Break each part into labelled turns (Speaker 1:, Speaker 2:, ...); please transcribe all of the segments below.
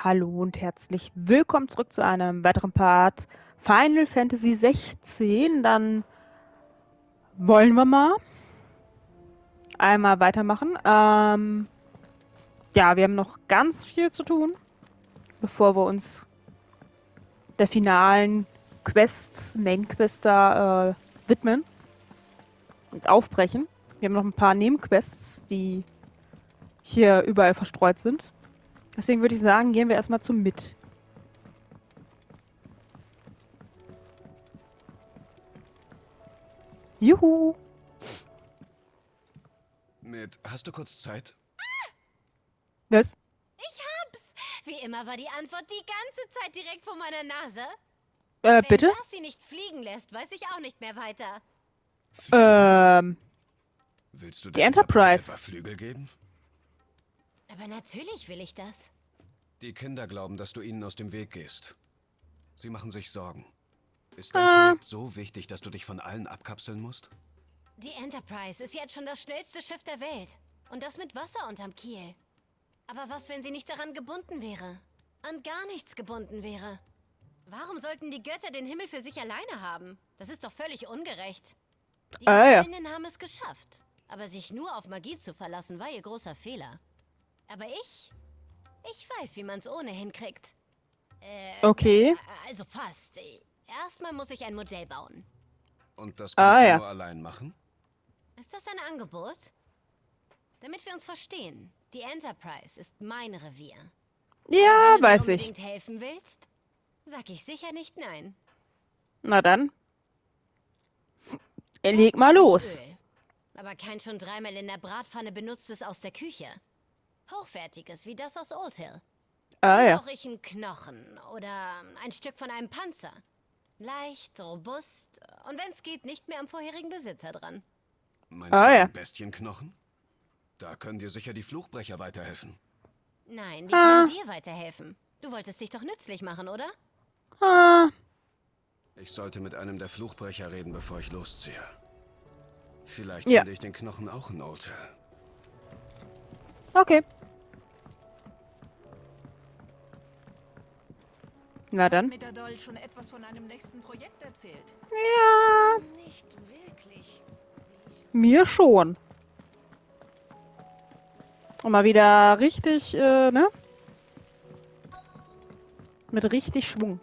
Speaker 1: Hallo und herzlich willkommen zurück zu einem weiteren Part Final Fantasy 16. Dann wollen wir mal einmal weitermachen. Ja, wir haben noch ganz viel zu tun, bevor wir uns der finalen Quest, Main Quest da widmen und aufbrechen. Wir haben noch ein paar Nebenquests, die hier überall verstreut sind. Deswegen würde ich sagen, gehen wir erstmal zum Mit. Juhu!
Speaker 2: Hast du kurz Zeit?
Speaker 1: Was?
Speaker 3: Wie immer war die Antwort die ganze Zeit direkt vor meiner Nase. Wenn
Speaker 1: Bitte?
Speaker 3: das sie nicht fliegen lässt, weiß ich auch nicht mehr weiter.
Speaker 2: Willst du
Speaker 1: die
Speaker 2: der
Speaker 1: Enterprise.
Speaker 2: etwa Flügel geben?
Speaker 3: Aber natürlich will ich das.
Speaker 2: Die Kinder glauben, dass du ihnen aus dem Weg gehst. Sie machen sich Sorgen. Ist dein Projekt so wichtig, dass du dich von allen abkapseln musst?
Speaker 3: Die Enterprise ist jetzt schon das schnellste Schiff der Welt. Und das mit Wasser unterm Kiel. Aber was, wenn sie nicht daran gebunden wäre? An gar nichts gebunden wäre? Warum sollten die Götter den Himmel für sich alleine haben? Das ist doch völlig ungerecht. Die Gefallenen haben es geschafft. Aber sich nur auf Magie zu verlassen, war ihr großer Fehler. Aber ich weiß, wie man es ohne hinkriegt.
Speaker 1: Okay.
Speaker 3: Also fast. Erstmal muss ich ein Modell bauen.
Speaker 2: Und das kannst du
Speaker 1: ja.
Speaker 2: nur allein machen?
Speaker 3: Ist das ein Angebot? Damit wir uns verstehen. Die Enterprise ist mein Revier.
Speaker 1: Ja,
Speaker 3: Wenn du mir
Speaker 1: weiß ich.
Speaker 3: unbedingt helfen willst, sag ich sicher nicht nein.
Speaker 1: Na dann. Leg
Speaker 3: Erst
Speaker 1: mal
Speaker 3: brauch ich
Speaker 1: los.
Speaker 3: Öl. Aber kein schon dreimal in der Bratpfanne benutztes aus der Küche. Hochwertiges, wie das aus Old Hill. Dann
Speaker 1: Ja.
Speaker 3: brauche ich einen Knochen oder ein Stück von einem Panzer. Leicht, robust und wenn es geht, nicht mehr am vorherigen Besitzer dran.
Speaker 2: Meinst du
Speaker 1: ja.
Speaker 2: einen Bestienknochen? Da können dir sicher die Fluchbrecher weiterhelfen.
Speaker 3: Nein, die können dir weiterhelfen. Du wolltest dich doch nützlich machen, oder?
Speaker 2: Ich sollte mit einem der Fluchbrecher reden, bevor ich losziehe. Vielleicht
Speaker 1: Ja.
Speaker 2: finde ich den Knochen auch in Old Hill.
Speaker 1: Okay. Na dann.
Speaker 4: Mit der Doll schon etwas von einem nächsten Projekt erzählt.
Speaker 1: Ja,
Speaker 3: Nicht wirklich.
Speaker 1: mir schon. Und mal wieder richtig, ne? Mit richtig Schwung.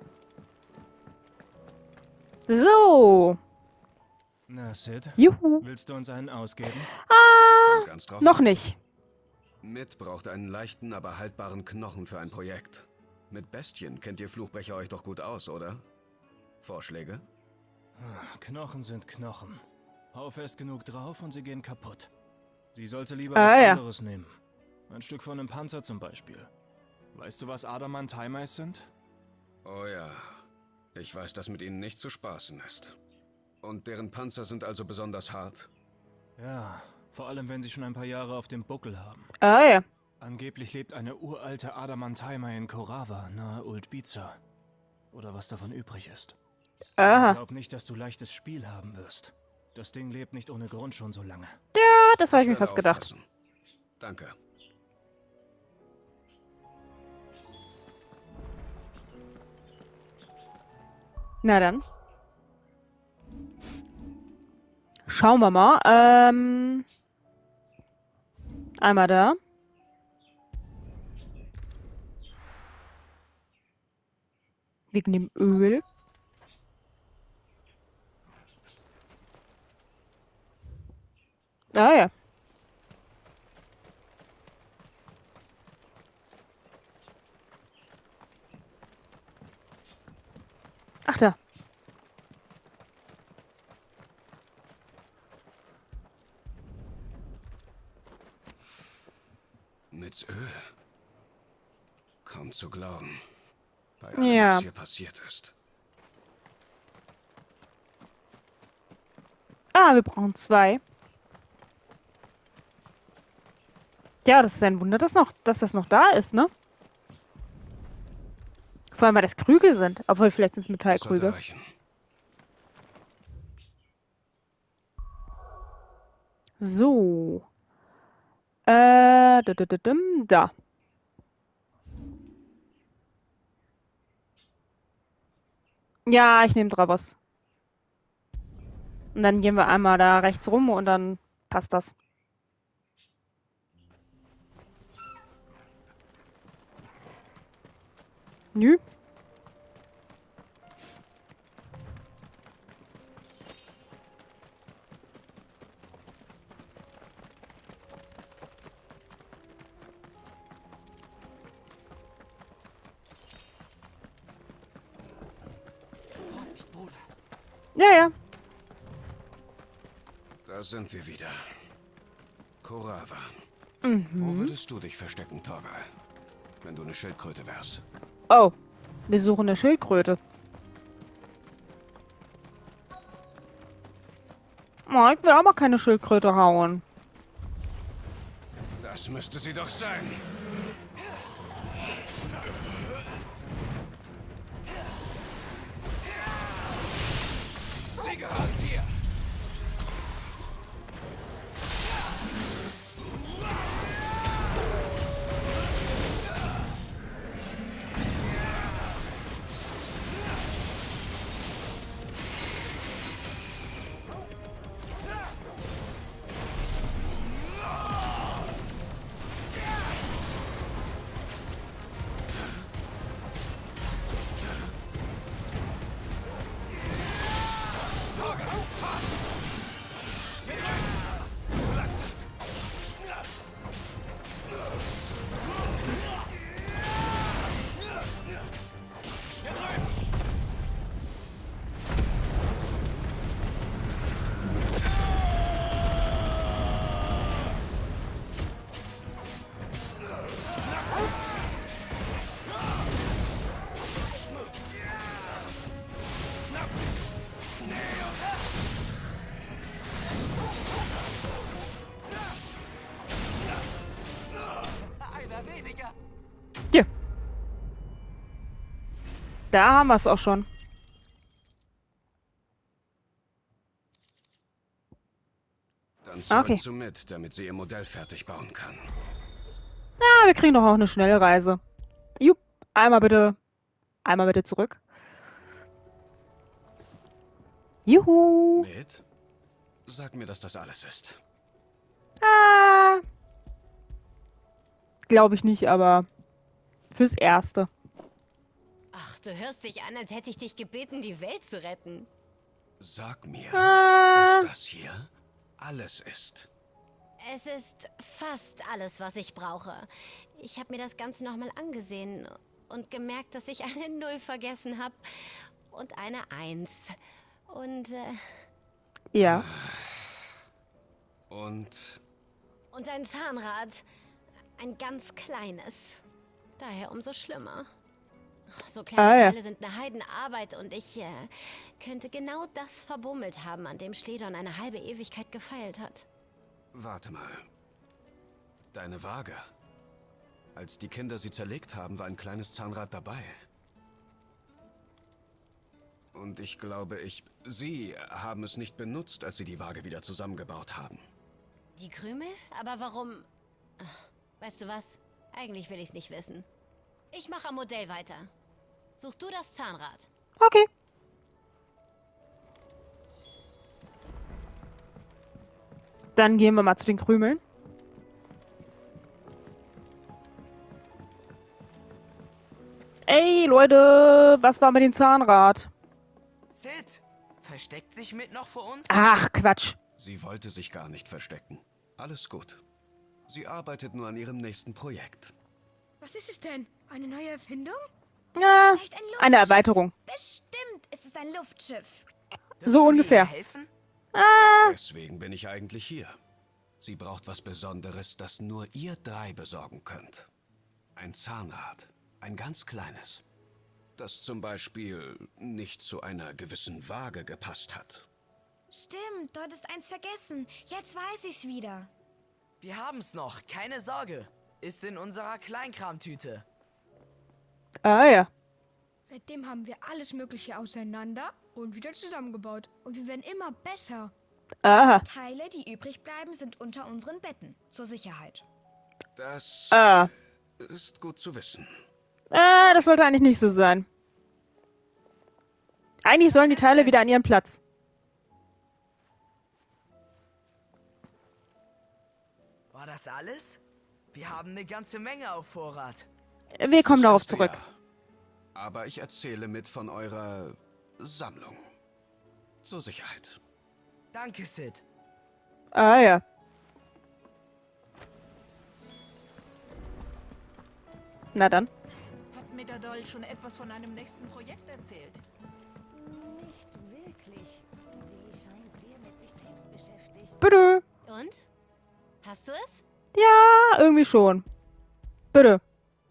Speaker 1: So.
Speaker 5: Na, Sid,
Speaker 1: Juhu.
Speaker 5: willst du uns einen ausgeben?
Speaker 2: Kommt ganz drauf
Speaker 1: Noch
Speaker 2: an.
Speaker 1: nicht.
Speaker 2: Mit braucht einen leichten, aber haltbaren Knochen für ein Projekt. Mit Bestien kennt ihr Fluchbrecher euch doch gut aus, oder? Vorschläge?
Speaker 5: Knochen sind Knochen. Hau fest genug drauf und sie gehen kaputt. Sie sollte lieber
Speaker 1: Ah,
Speaker 5: was
Speaker 1: ja.
Speaker 5: anderes nehmen. Ein Stück von einem Panzer zum Beispiel. Weißt du, was Adamant-Timers sind?
Speaker 2: Oh ja. Ich weiß, dass mit ihnen nicht zu spaßen ist. Und deren Panzer sind also besonders hart?
Speaker 5: Ja, vor allem wenn sie schon ein paar Jahre auf dem Buckel haben.
Speaker 1: Ja.
Speaker 5: Angeblich lebt eine uralte Adamant-Timer in Korawa, nahe Uldbiza. Oder was davon übrig ist.
Speaker 1: Aha.
Speaker 5: Glaub nicht, dass du leichtes Spiel haben wirst. Das Ding lebt nicht ohne Grund schon so lange.
Speaker 1: Ja, das habe ich mir
Speaker 2: werde
Speaker 1: fast gedacht.
Speaker 2: aufpassen. Danke.
Speaker 1: Na dann. Schauen wir mal. Einmal da. Wegen dem Öl. Ah ja. Ach da.
Speaker 2: Mit Öl. Kaum zu glauben. Bei allem,
Speaker 1: Ja.
Speaker 2: was hier passiert ist.
Speaker 1: Ah, wir brauchen 2. Ja, das ist ein Wunder, dass das noch da ist, ne? Vor allem, weil das Krüge sind. Obwohl, vielleicht sind es
Speaker 2: Das sollte
Speaker 1: Metallkrüge.
Speaker 2: reichen.
Speaker 1: So. Da. Ja, ich nehme Dravos. Und dann gehen wir einmal da rechts rum und dann passt das. Nö.
Speaker 6: Vorsicht, Bruder.
Speaker 1: Ja, ja.
Speaker 2: Da sind wir wieder. Korava.
Speaker 1: Mhm.
Speaker 2: Wo würdest du dich verstecken, Torgal? Wenn du eine Schildkröte wärst.
Speaker 1: Oh, wir suchen eine Schildkröte. Oh, ich will aber keine Schildkröte hauen.
Speaker 2: Das müsste sie doch sein. Sie gehört dir.
Speaker 6: Einer weniger.
Speaker 1: Hier. Da haben wir es auch schon.
Speaker 2: Dann zurück
Speaker 1: Okay.
Speaker 2: zu Mit, damit sie ihr Modell fertig bauen kann.
Speaker 1: Ja, wir kriegen doch auch eine schnelle Reise. Jupp. Einmal bitte zurück. Juhu.
Speaker 2: Mit? Sag mir, dass das alles ist.
Speaker 1: Ah. Glaube ich nicht, aber fürs Erste.
Speaker 3: Ach, du hörst dich an, als hätte ich dich gebeten, die Welt zu retten.
Speaker 2: Sag mir,
Speaker 1: Ah.
Speaker 2: dass das hier alles ist.
Speaker 3: Es ist fast alles, was ich brauche. Ich habe mir das Ganze nochmal angesehen und gemerkt, dass ich eine Null vergessen habe und eine Eins. Und
Speaker 1: Ja.
Speaker 2: Und
Speaker 3: ein Zahnrad. Ein ganz kleines. Daher umso schlimmer. So kleine
Speaker 1: Ah, ja.
Speaker 3: Teile sind eine Heidenarbeit und ich könnte genau das verbummelt haben, an dem Schledon eine halbe Ewigkeit gefeilt hat.
Speaker 2: warte mal. Deine Waage. Als die Kinder sie zerlegt haben, war ein kleines Zahnrad dabei. Und ich glaube, sie haben es nicht benutzt, als sie die Waage wieder zusammengebaut haben.
Speaker 3: Die Krümel? Aber warum? Weißt du was? Eigentlich will ich's nicht wissen. Ich mache am Modell weiter. Such du das Zahnrad.
Speaker 1: Okay. Dann gehen wir mal zu den Krümeln. Ey, Leute, was war mit dem Zahnrad?
Speaker 6: Sid, versteckt sich Mit noch vor uns?
Speaker 1: Ach, Quatsch.
Speaker 2: Sie wollte sich gar nicht verstecken. Alles gut. Sie arbeitet nur an ihrem nächsten Projekt.
Speaker 7: Was ist es denn? Eine neue Erfindung?
Speaker 1: Ja,
Speaker 7: Vielleicht ein Luftschiff?
Speaker 1: eine Erweiterung.
Speaker 7: Bestimmt ist es ein Luftschiff.
Speaker 6: Dürfen
Speaker 1: so
Speaker 6: wir
Speaker 1: ungefähr.
Speaker 6: ihr helfen?
Speaker 2: Deswegen bin ich eigentlich hier. Sie braucht was Besonderes, das nur ihr drei besorgen könnt. Ein Zahnrad. Ein ganz kleines. Das zum Beispiel nicht zu einer gewissen Waage gepasst hat.
Speaker 7: Stimmt, dort ist eins vergessen. Jetzt weiß ich's wieder.
Speaker 6: Wir haben's noch, keine Sorge. Ist in unserer Kleinkramtüte.
Speaker 1: Ah ja.
Speaker 7: Seitdem haben wir alles Mögliche auseinander und wieder zusammengebaut. Und wir werden immer besser.
Speaker 1: Aha.
Speaker 7: Teile, die übrig bleiben, sind unter unseren Betten. Zur Sicherheit.
Speaker 2: Das
Speaker 1: Ah.
Speaker 2: ist gut zu wissen.
Speaker 1: Das sollte eigentlich nicht so sein. Eigentlich sollen die
Speaker 6: ist
Speaker 1: Teile
Speaker 6: es?
Speaker 1: wieder an ihren Platz.
Speaker 6: War das alles? Wir haben eine ganze Menge auf Vorrat.
Speaker 1: Wir kommen
Speaker 2: Fürs
Speaker 1: darauf
Speaker 2: erste
Speaker 1: zurück.
Speaker 2: Ja. Aber ich erzähle mit von eurer Sammlung. Zur Sicherheit.
Speaker 6: Danke, Sid.
Speaker 1: Ah ja. Na dann.
Speaker 4: Hat Metadol schon etwas von einem nächsten Projekt erzählt?
Speaker 3: Nicht wirklich. Sie scheint sehr mit sich selbst beschäftigt.
Speaker 1: Bitte.
Speaker 3: Und? Hast du es?
Speaker 1: Ja, irgendwie schon. Bitte.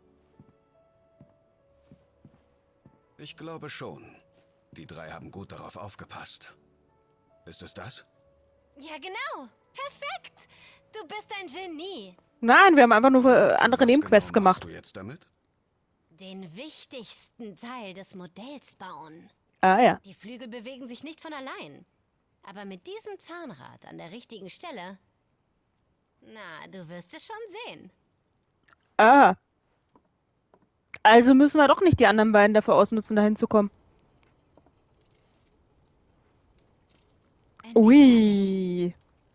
Speaker 2: Ich glaube schon. Die drei haben gut darauf aufgepasst. Ist es das?
Speaker 3: Ja, genau. Perfekt. Du bist ein Genie.
Speaker 1: Nein, wir haben einfach nur andere
Speaker 2: Was
Speaker 1: Nebenquests
Speaker 2: genau machst
Speaker 1: gemacht.
Speaker 2: du jetzt damit?
Speaker 3: Den wichtigsten Teil des Modells bauen.
Speaker 1: Ah ja.
Speaker 3: Die Flügel bewegen sich nicht von allein. Aber mit diesem Zahnrad an der richtigen Stelle... Na, du wirst es schon sehen.
Speaker 1: Ah. Also müssen wir doch nicht die anderen beiden dafür ausnutzen, dahin zu kommen.
Speaker 3: Endlich fertig.
Speaker 1: Ui.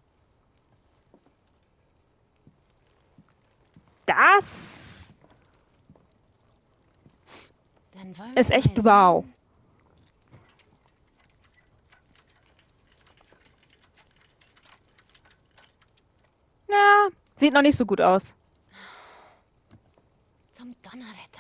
Speaker 1: Das
Speaker 3: Dann wollen
Speaker 1: ist
Speaker 3: wir
Speaker 1: echt
Speaker 3: mal
Speaker 1: wow.
Speaker 3: sehen.
Speaker 1: Ja, sieht noch nicht so gut aus.
Speaker 3: Zum Donnerwetter.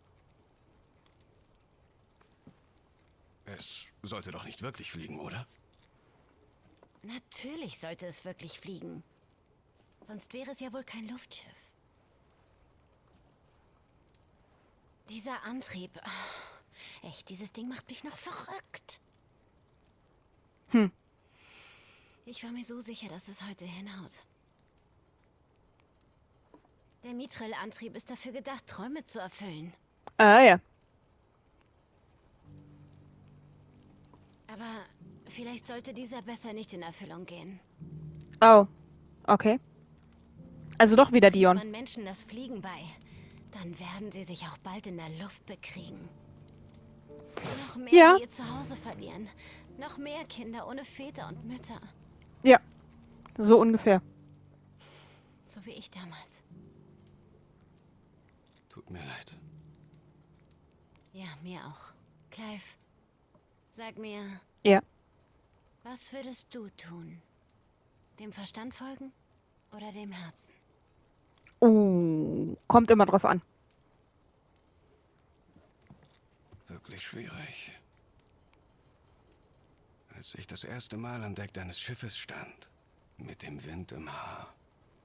Speaker 2: Es sollte doch nicht wirklich fliegen, oder?
Speaker 3: Natürlich sollte es wirklich fliegen. Sonst wäre es ja wohl kein Luftschiff. Dieser Antrieb. Echt, dieses Ding macht mich noch verrückt.
Speaker 1: Hm.
Speaker 3: Ich war mir so sicher, dass es heute hinhaut. Der Mithril-Antrieb ist dafür gedacht, Träume zu erfüllen.
Speaker 1: Ah ja.
Speaker 3: Aber vielleicht sollte dieser besser nicht in Erfüllung gehen.
Speaker 1: Oh. Okay. Also doch wieder
Speaker 3: Bringt
Speaker 1: Dion.
Speaker 3: man Menschen das Fliegen bei, dann werden sie sich auch bald in der Luft bekriegen. Noch mehr,
Speaker 1: Ja.
Speaker 3: die ihr Zuhause verlieren. Noch mehr Kinder ohne Väter und Mütter.
Speaker 1: Ja. So ungefähr.
Speaker 3: So wie ich damals.
Speaker 2: Tut mir leid.
Speaker 3: Ja, mir auch. Clive, sag mir,
Speaker 1: Ja.
Speaker 3: was würdest du tun? Dem Verstand folgen oder dem Herzen?
Speaker 1: Kommt immer drauf an.
Speaker 2: Wirklich schwierig. Als ich das erste Mal an Deck deines Schiffes stand, mit dem Wind im Haar,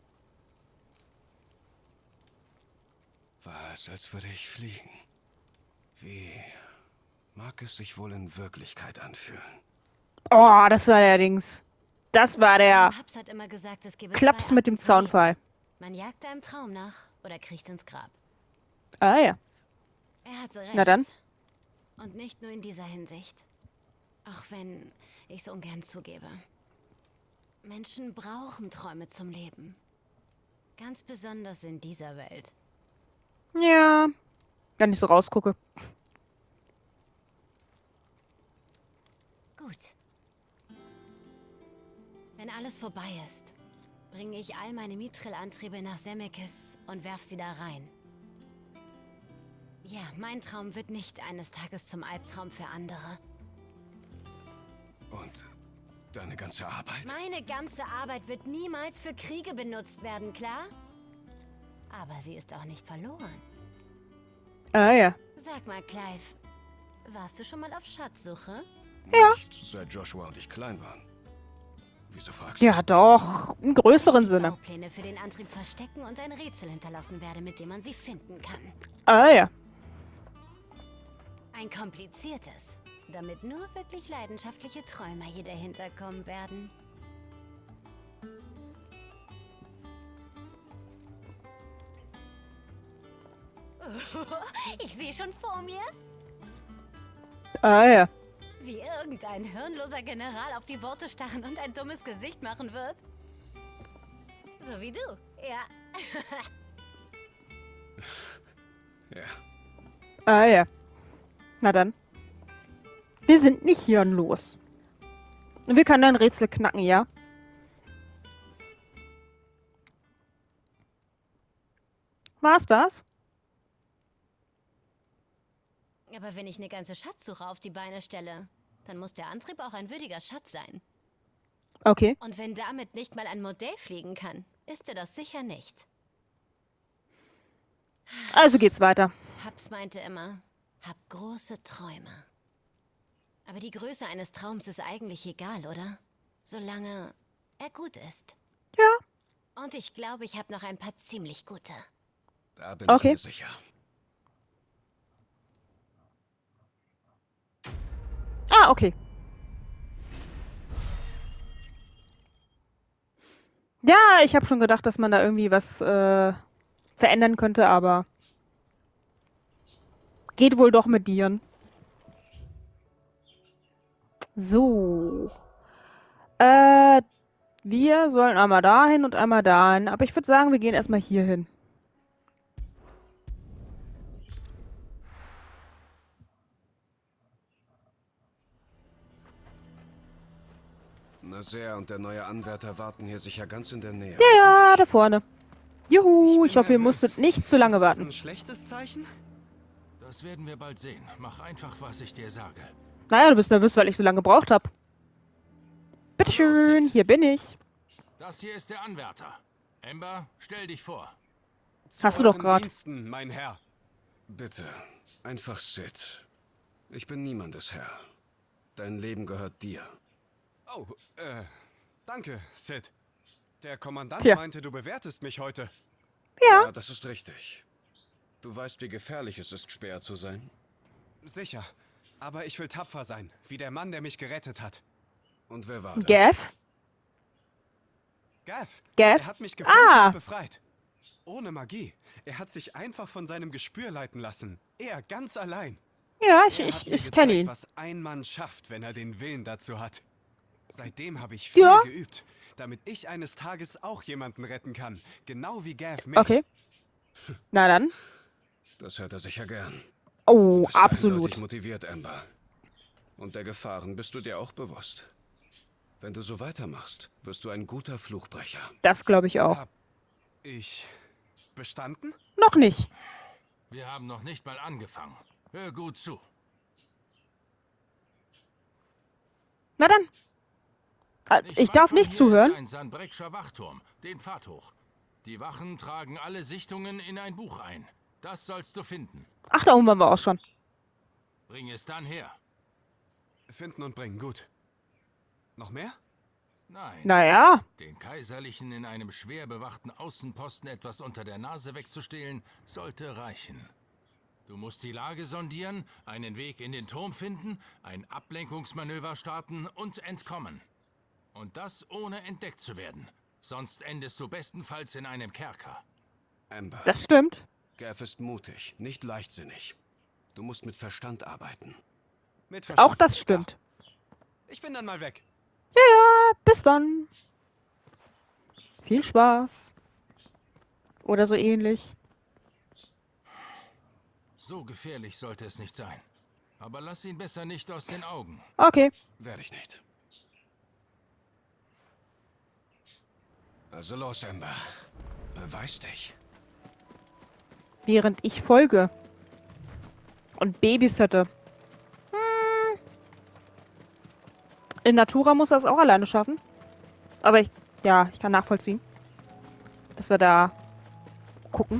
Speaker 2: war es, als würde ich fliegen. Wie mag es sich wohl in Wirklichkeit anfühlen?
Speaker 1: Oh, das war der Dings. Das war der
Speaker 3: Mein Paps hat immer gesagt, es gebe
Speaker 1: Klaps
Speaker 3: zwei
Speaker 1: mit dem
Speaker 3: Arten zu leben.
Speaker 1: Zaunfall.
Speaker 3: Man jagt einem Traum nach oder kriecht ins Grab.
Speaker 1: Ah ja.
Speaker 3: Er hatte recht.
Speaker 1: Na dann.
Speaker 3: Und nicht nur in dieser Hinsicht. Auch wenn ich es ungern zugebe. Menschen brauchen Träume zum Leben. Ganz besonders in dieser Welt.
Speaker 1: Ja. Wenn ich so rausgucke.
Speaker 3: Gut. Wenn alles vorbei ist, bringe ich all meine Mithril-Antriebe nach Semekis und werf sie da rein. Ja, mein Traum wird nicht eines Tages zum Albtraum für andere.
Speaker 2: Und deine ganze Arbeit?
Speaker 3: Meine ganze Arbeit wird niemals für Kriege benutzt werden, klar? Aber sie ist auch nicht verloren.
Speaker 1: Ah ja.
Speaker 3: Sag mal, Clive, warst du schon mal auf Schatzsuche?
Speaker 1: Ja.
Speaker 2: Nicht seit Joshua und ich klein waren. Wieso fragst
Speaker 1: Ja, doch. Im größeren
Speaker 3: Ich die
Speaker 1: Sinne.
Speaker 3: Baupläne für den Antrieb verstecken und ein Rätsel hinterlassen werde, mit dem man sie finden kann.
Speaker 1: Ah ja.
Speaker 3: Ein kompliziertes, damit nur wirklich leidenschaftliche Träumer hier dahinter kommen werden. Ich sehe schon vor mir,
Speaker 1: Ah ja.
Speaker 3: wie irgendein hirnloser General auf die Worte starren und ein dummes Gesicht machen wird. So wie du, ja.
Speaker 2: Ja.
Speaker 1: Ah ja. Na dann. Wir sind nicht hirnlos. Und wir können ein Rätsel knacken, ja? War's das?
Speaker 3: Aber wenn ich eine ganze Schatzsuche auf die Beine stelle, dann muss der Antrieb auch ein würdiger Schatz sein.
Speaker 1: Okay.
Speaker 3: Und wenn damit nicht mal ein Modell fliegen kann, ist er das sicher nicht.
Speaker 1: Also geht's weiter.
Speaker 3: Paps meinte immer, hab große Träume. Aber die Größe eines Traums ist eigentlich egal, oder? Solange er gut ist.
Speaker 1: Ja.
Speaker 3: Und ich glaube, ich habe noch ein paar ziemlich gute.
Speaker 2: Da bin
Speaker 1: Okay.
Speaker 2: ich mir sicher.
Speaker 1: Ah, okay. Ja, ich habe schon gedacht, dass man da irgendwie was verändern könnte, aber geht wohl doch mit dir. So. Wir sollen einmal dahin und einmal dahin. Aber ich würde sagen, wir gehen erstmal hier hin.
Speaker 2: Na sehr, und der neue Anwärter warten hier sicher ganz in der Nähe.
Speaker 1: Ja,
Speaker 2: auf
Speaker 1: da
Speaker 2: mich.
Speaker 1: vorne. Juhu,
Speaker 8: Ich
Speaker 1: ich
Speaker 8: bin
Speaker 1: hoffe, ihr
Speaker 8: nervös.
Speaker 1: musstet nicht zu lange
Speaker 8: Ist das
Speaker 1: warten.
Speaker 8: ein schlechtes Zeichen?
Speaker 5: Das werden wir bald sehen. Mach einfach, was ich dir sage.
Speaker 1: Naja, du bist nervös, weil ich so lange gebraucht habe. Bitteschön,
Speaker 5: Sid.
Speaker 1: hier bin ich.
Speaker 5: Das hier ist der Anwärter. Amber, stell dich vor.
Speaker 1: Hast du doch
Speaker 8: Euren
Speaker 1: grad.
Speaker 8: Diensten, mein Herr.
Speaker 2: Bitte, einfach Sid. Ich bin niemandes Herr. Dein Leben gehört dir.
Speaker 8: Oh, danke, Sid. Der Kommandant
Speaker 1: Tja.
Speaker 8: meinte, du bewertest mich heute.
Speaker 1: Ja,
Speaker 2: Das ist richtig. Du weißt, wie gefährlich es ist, Speer zu sein?
Speaker 8: Sicher. Aber ich will tapfer sein, wie der Mann, der mich gerettet hat.
Speaker 2: Und wer war das?
Speaker 1: Gav.
Speaker 8: Gav.
Speaker 1: Gav?
Speaker 8: Er hat mich gefunden
Speaker 1: Ah.
Speaker 8: und befreit. Ohne Magie. Er hat sich einfach von seinem Gespür leiten lassen. Er, ganz allein.
Speaker 1: Ja,
Speaker 8: Er hat mir
Speaker 1: ich
Speaker 8: gezeigt,
Speaker 1: kenne ihn.
Speaker 8: was ein Mann schafft, wenn er den Willen dazu hat. Seitdem habe ich viel
Speaker 1: Ja.
Speaker 8: geübt, damit ich eines Tages auch jemanden retten kann. Genau wie Gav mich.
Speaker 1: Okay. Na dann.
Speaker 2: Das hört er sicher gern.
Speaker 1: Oh,
Speaker 2: Du bist
Speaker 1: absolut.
Speaker 2: eindeutig motiviert, Amber. Und der Gefahren bist du dir auch bewusst. Wenn du so weitermachst, wirst du ein guter Fluchbrecher.
Speaker 1: Das glaube ich auch.
Speaker 8: Hab ich bestanden?
Speaker 1: Noch nicht.
Speaker 5: Wir haben noch nicht mal angefangen. Hör gut zu.
Speaker 1: Na dann. Ich darf
Speaker 5: weit von
Speaker 1: nicht
Speaker 5: hier
Speaker 1: zuhören.
Speaker 5: ist ein Sanbrekscher Wachturm. Den Pfad hoch. Die Wachen tragen alle Sichtungen in ein Buch ein. Das sollst du finden.
Speaker 1: Ach, da oben waren wir auch schon.
Speaker 5: Bring es dann her.
Speaker 8: Finden und bringen, gut. Noch mehr?
Speaker 5: Nein.
Speaker 1: Naja.
Speaker 5: Den Kaiserlichen in einem schwer bewachten Außenposten etwas unter der Nase wegzustehlen, sollte reichen. Du musst die Lage sondieren, einen Weg in den Turm finden, ein Ablenkungsmanöver starten und entkommen. Und das ohne entdeckt zu werden. Sonst endest du bestenfalls in einem Kerker.
Speaker 2: Amber,
Speaker 1: Das stimmt.
Speaker 2: Gav ist mutig, nicht leichtsinnig. Du musst mit Verstand arbeiten.
Speaker 8: Mit Verstand.
Speaker 1: Auch das stimmt.
Speaker 8: Ich bin dann mal weg.
Speaker 1: Ja, bis dann. Viel Spaß. Oder so ähnlich.
Speaker 5: So gefährlich sollte es nicht sein. Aber lass ihn besser nicht aus den Augen.
Speaker 1: Okay.
Speaker 2: Werde ich nicht. Also los, Amber. Beweis dich.
Speaker 1: Während ich folge. Und babysitte. In Natura muss er es auch alleine schaffen. Aber ich kann nachvollziehen. Dass wir da gucken.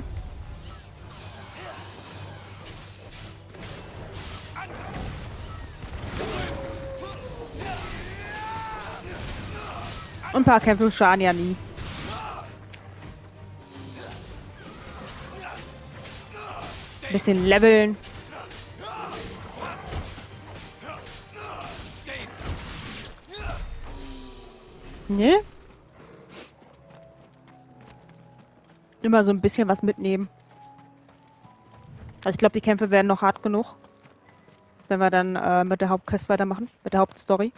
Speaker 1: Und ein paar Kämpfe schaden ja nie. Ein bisschen leveln. Ne? Immer so ein bisschen was mitnehmen. Also ich glaube, die Kämpfe werden noch hart genug. Wenn wir dann mit der Hauptquest weitermachen. Mit der Hauptstory.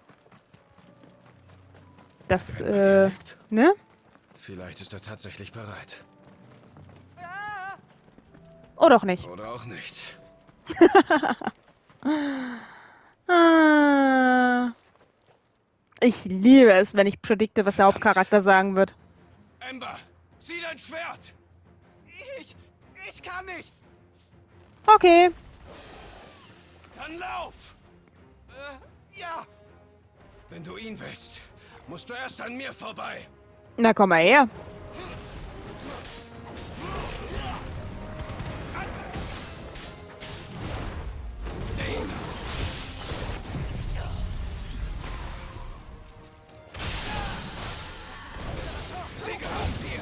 Speaker 1: Das,
Speaker 2: Wenn er dir liegt.
Speaker 1: ne?
Speaker 2: Vielleicht ist er tatsächlich bereit.
Speaker 1: Oder auch nicht.
Speaker 2: Oder auch nicht.
Speaker 1: Ah. Ich liebe es, wenn ich predikte, was der Hauptcharakter sagen wird.
Speaker 2: Ember, zieh dein Schwert!
Speaker 8: Ich kann nicht!
Speaker 1: Okay.
Speaker 2: Dann lauf!
Speaker 8: Ja!
Speaker 2: Wenn du ihn willst, musst du erst an mir vorbei.
Speaker 1: Na, komm mal her.
Speaker 2: Sie gehören dir.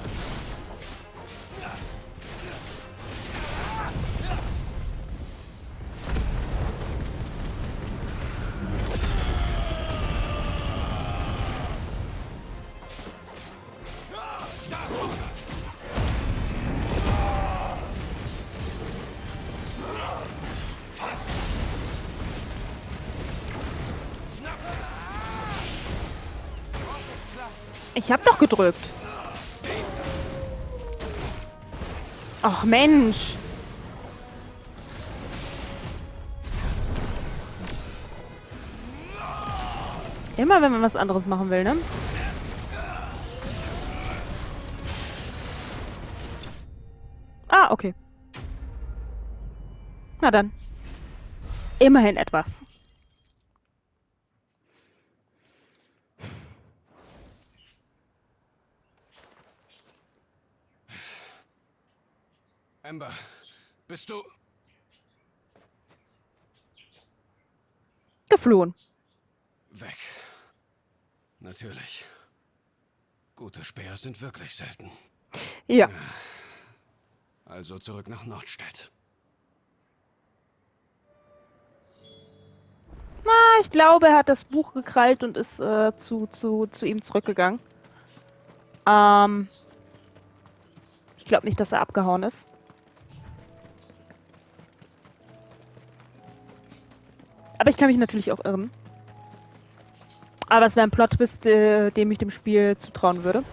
Speaker 1: Ich hab doch gedrückt. Ach, Mensch. Immer wenn man was anderes machen will, ne? Ah, okay. Na dann. Immerhin etwas.
Speaker 2: Ember, bist du...
Speaker 1: Geflohen.
Speaker 2: weg? Natürlich. Gute Speer sind wirklich selten.
Speaker 1: Ja.
Speaker 2: Also zurück nach Nordstedt.
Speaker 1: Na, ich glaube, er hat das Buch gekrallt und ist zu ihm zurückgegangen. Ich glaube nicht, dass er abgehauen ist. Aber ich kann mich natürlich auch irren. Aber es wäre ein Plot-Twist, dem ich dem Spiel zutrauen würde.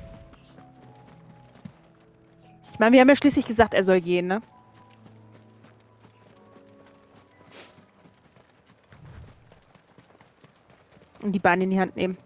Speaker 1: Ich meine, wir haben ja schließlich gesagt, er soll gehen, ne? Und die Beine in die Hand nehmen.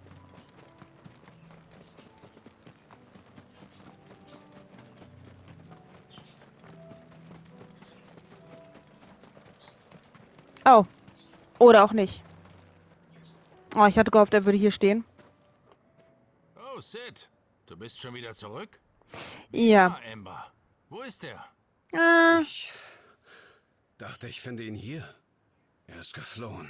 Speaker 1: Oh. Oder auch nicht. Oh, ich hatte gehofft, er würde hier stehen.
Speaker 5: Oh, Sid. Du bist schon wieder zurück?
Speaker 1: Ja.
Speaker 5: Ember. Wo ist er?
Speaker 2: Ich dachte, ich finde ihn hier. Er ist geflohen.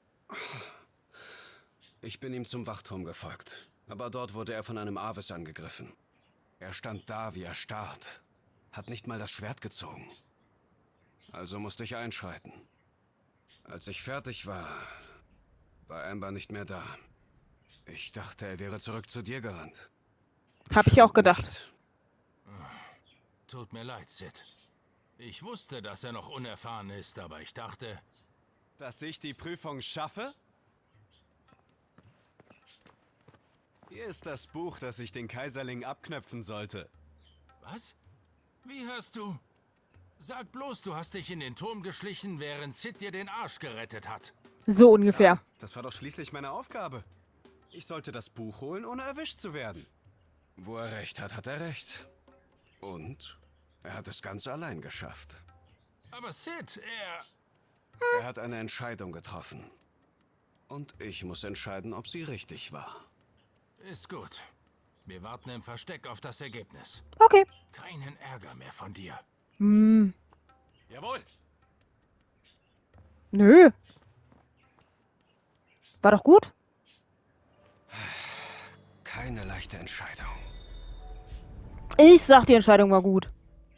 Speaker 2: Ich bin ihm zum Wachturm gefolgt. Aber dort wurde er von einem Avis angegriffen. Er stand da wie erstarrt. Hat nicht mal das Schwert gezogen. Also musste ich einschreiten. Als ich fertig war, war Ember nicht mehr da. Ich dachte, er wäre zurück zu dir gerannt.
Speaker 1: Hab ich auch gedacht.
Speaker 2: Nicht.
Speaker 5: Tut mir leid, Sid. Ich wusste, dass er noch unerfahren ist, aber ich dachte...
Speaker 8: Dass ich die Prüfung schaffe? Hier ist das Buch, das ich den Kaiserling abknöpfen sollte.
Speaker 5: Was? Wie hast du... Sag bloß, du hast dich in den Turm geschlichen, während Sid dir den Arsch gerettet hat.
Speaker 1: So ungefähr.
Speaker 8: Das war doch schließlich meine Aufgabe. Ich sollte das Buch holen, ohne erwischt zu werden.
Speaker 2: Wo er recht hat, hat er recht. Und er hat es ganz allein geschafft.
Speaker 5: Aber Sid,
Speaker 2: Er hat eine Entscheidung getroffen. Und ich muss entscheiden, ob sie richtig war.
Speaker 5: Ist gut. Wir warten im Versteck auf das Ergebnis.
Speaker 1: Okay.
Speaker 5: Keinen Ärger mehr von dir.
Speaker 1: Hm.
Speaker 8: Jawohl!
Speaker 1: Nö. War doch gut.
Speaker 2: Keine leichte Entscheidung.
Speaker 1: Ich sag, die Entscheidung war gut.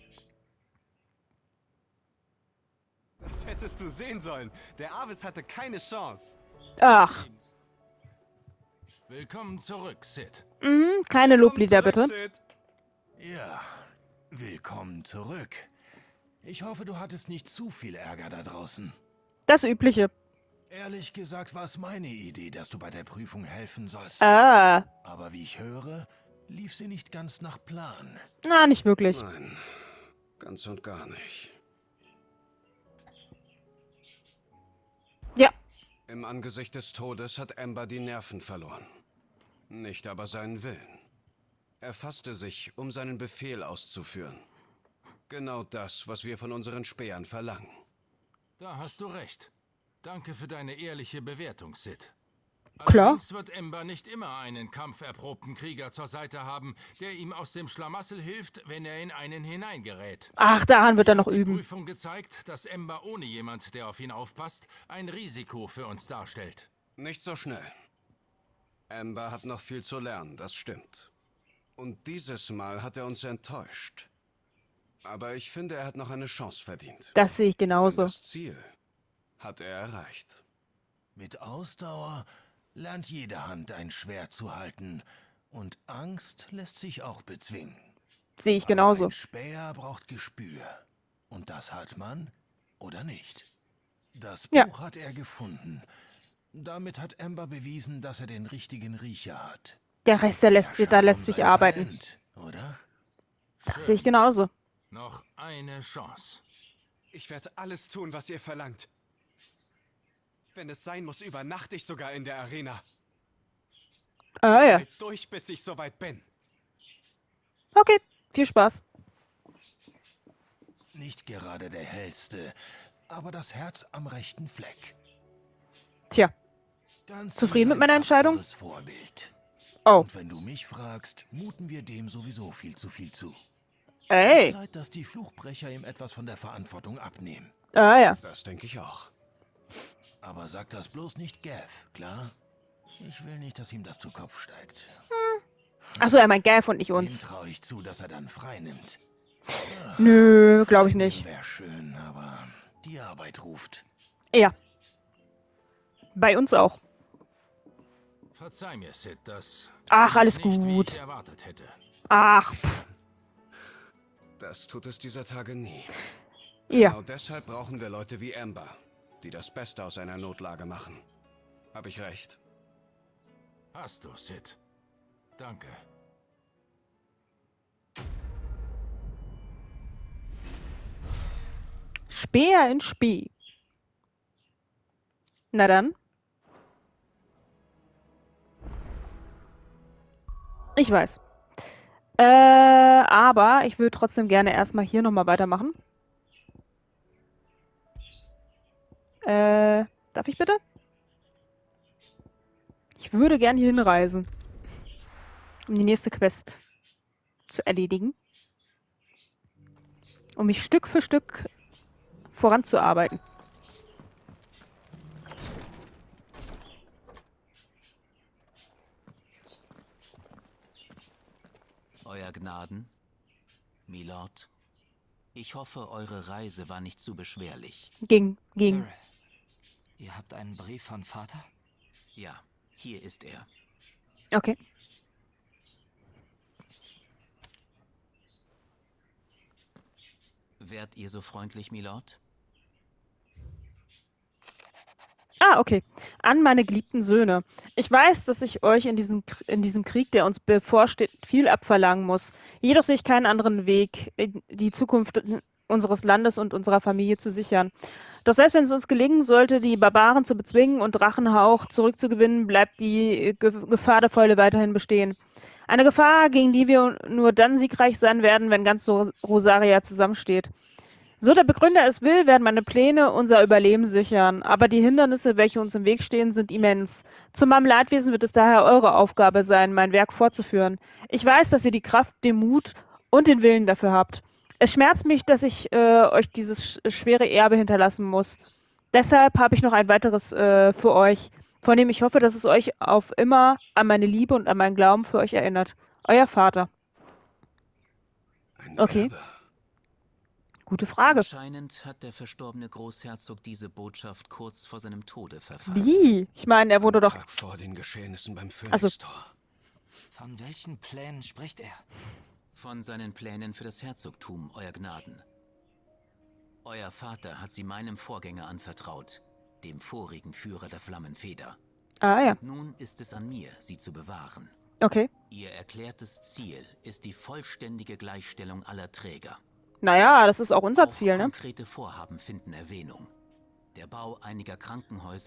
Speaker 8: Das hättest du sehen sollen. Der Avis hatte keine Chance.
Speaker 1: Ach.
Speaker 5: Willkommen zurück, Sid.
Speaker 1: Keine
Speaker 8: Komm
Speaker 1: Loblieder,
Speaker 8: zurück,
Speaker 1: bitte.
Speaker 8: Sid.
Speaker 9: Ja, willkommen zurück. Ich hoffe, du hattest nicht zu viel Ärger da draußen.
Speaker 1: Das Übliche.
Speaker 9: Ehrlich gesagt war es meine Idee, dass du bei der Prüfung helfen sollst.
Speaker 1: Ah.
Speaker 9: Aber wie ich höre, lief sie nicht ganz nach Plan.
Speaker 1: Na, nicht wirklich.
Speaker 2: Nein, ganz und gar nicht.
Speaker 1: Ja,
Speaker 2: Im Angesicht des Todes hat Ember die Nerven verloren. Nicht aber seinen Willen. Er fasste sich, um seinen Befehl auszuführen. Genau das, was wir von unseren Spähern verlangen.
Speaker 5: Da hast du recht. Danke für deine ehrliche Bewertung, Sid.
Speaker 1: Klar.
Speaker 5: Allerdings wird Ember nicht immer einen kampferprobten Krieger zur Seite haben, der ihm aus dem Schlamassel hilft, wenn er in einen hineingerät.
Speaker 1: Ach, daran wird er noch
Speaker 5: Die
Speaker 1: üben.
Speaker 5: Prüfung gezeigt, dass Ember ohne jemand, der auf ihn aufpasst, ein Risiko für uns darstellt.
Speaker 2: Nicht so schnell. Ember hat noch viel zu lernen, das stimmt. Und dieses Mal hat er uns enttäuscht. Aber ich finde, er hat noch eine Chance verdient.
Speaker 1: Das sehe ich
Speaker 2: Denn
Speaker 1: genauso.
Speaker 2: das Ziel hat er erreicht.
Speaker 9: Mit Ausdauer lernt jede Hand ein Schwert zu halten. Und Angst lässt sich auch bezwingen.
Speaker 1: Sehe ich
Speaker 9: Aber
Speaker 1: genauso.
Speaker 9: ein Späher braucht Gespür. Und das hat man oder nicht. Das
Speaker 1: Ja.
Speaker 9: Buch hat er gefunden. Damit hat Ember bewiesen, dass er den richtigen Riecher hat.
Speaker 1: Der Rest, da lässt
Speaker 9: Schade um
Speaker 1: sich
Speaker 9: sein
Speaker 1: arbeiten.
Speaker 9: Talent, oder?
Speaker 1: Das sehe ich genauso.
Speaker 5: Noch eine Chance.
Speaker 8: Ich werde alles tun, was ihr verlangt. Wenn es sein muss, übernachte ich sogar in der Arena.
Speaker 1: Ah ja.
Speaker 8: Halt durch, bis ich soweit bin.
Speaker 1: Okay, viel Spaß.
Speaker 9: Nicht gerade der hellste, aber das Herz am rechten Fleck.
Speaker 1: Tja.
Speaker 9: Ganz
Speaker 1: Zufrieden mit
Speaker 9: wie sein
Speaker 1: meiner Entscheidung?
Speaker 9: tapferes Vorbild.
Speaker 1: Oh.
Speaker 9: Und wenn du mich fragst, muten wir dem sowieso viel zu viel zu.
Speaker 1: Ey.
Speaker 9: Zeit, dass die Fluchbrecher ihm etwas von der Verantwortung abnehmen.
Speaker 1: Ah ja.
Speaker 2: Das denke ich auch.
Speaker 9: Aber sag das bloß nicht Gav, klar? Ich will nicht, dass ihm das zu Kopf steigt.
Speaker 1: Achso, er meint Gav und nicht
Speaker 9: Dem
Speaker 1: uns.
Speaker 9: traue ich zu, dass er dann frei nimmt.
Speaker 1: Nö, glaube ich nicht.
Speaker 9: Wäre schön, aber die Arbeit ruft.
Speaker 1: Ja. Bei uns auch.
Speaker 5: Verzeih mir, Sid, das
Speaker 1: Ach, alles
Speaker 5: lief nicht, wie
Speaker 1: gut.
Speaker 5: ich erwartet hätte.
Speaker 1: Ach, pff.
Speaker 2: Das tut es dieser Tage nie.
Speaker 1: Ja.
Speaker 2: Genau deshalb brauchen wir Leute wie Ember, die das Beste aus einer Notlage machen. Hab ich recht?
Speaker 5: Hast du, Sid. Danke.
Speaker 1: Speer in Spee. Na dann. Ich weiß. Aber ich würde trotzdem gerne erstmal hier nochmal weitermachen. Darf ich bitte? Ich würde gerne hier hinreisen, um die nächste Quest zu erledigen. Um mich Stück für Stück voranzuarbeiten.
Speaker 10: Euer Gnaden, Milord, ich hoffe, eure Reise war nicht zu beschwerlich.
Speaker 1: Ging.
Speaker 6: Sir, ihr habt einen Brief von Vater?
Speaker 10: Ja, hier ist er.
Speaker 1: Okay.
Speaker 10: Wärt ihr so freundlich, Milord?
Speaker 1: Ah, okay. An meine geliebten Söhne. Ich weiß, dass ich euch in diesem Krieg, der uns bevorsteht, viel abverlangen muss. Jedoch sehe ich keinen anderen Weg, die Zukunft unseres Landes und unserer Familie zu sichern. Doch selbst wenn es uns gelingen sollte, die Barbaren zu bezwingen und Drachenhauch zurückzugewinnen, bleibt die Gefahr der Fäule weiterhin bestehen. Eine Gefahr, gegen die wir nur dann siegreich sein werden, wenn ganz Rosaria zusammensteht. So der Begründer es will, werden meine Pläne unser Überleben sichern. Aber die Hindernisse, welche uns im Weg stehen, sind immens. Zu meinem Leidwesen wird es daher eure Aufgabe sein, mein Werk fortzuführen. Ich weiß, dass ihr die Kraft, den Mut und den Willen dafür habt. Es schmerzt mich, dass ich euch dieses schwere Erbe hinterlassen muss. Deshalb habe ich noch ein weiteres für euch, von dem ich hoffe, dass es euch auf immer an meine Liebe und an meinen Glauben für euch erinnert. Euer Vater.
Speaker 2: Ein
Speaker 1: Okay.
Speaker 2: Erbe.
Speaker 1: Gute Frage.
Speaker 10: Anscheinend hat der verstorbene Großherzog diese Botschaft kurz vor seinem Tode verfasst.
Speaker 1: Wie? Ich meine, er wurde
Speaker 2: Am
Speaker 1: doch...
Speaker 2: Tag vor den Geschehnissen beim
Speaker 1: Also-
Speaker 2: Phönixtor.
Speaker 6: Von welchen Plänen spricht er?
Speaker 10: Von seinen Plänen für das Herzogtum, Euer Gnaden. Euer Vater hat sie meinem Vorgänger anvertraut, dem vorigen Führer der Flammenfeder.
Speaker 1: Ah ja,
Speaker 10: Nun ist es an mir, sie zu bewahren.
Speaker 1: okay.
Speaker 10: Ihr erklärtes Ziel ist die vollständige Gleichstellung aller Träger.
Speaker 1: Naja, das ist auch unser
Speaker 10: Auch
Speaker 1: Ziel, ne?
Speaker 10: konkrete Vorhaben finden Erwähnung. Der Bau einiger Krankenhäuser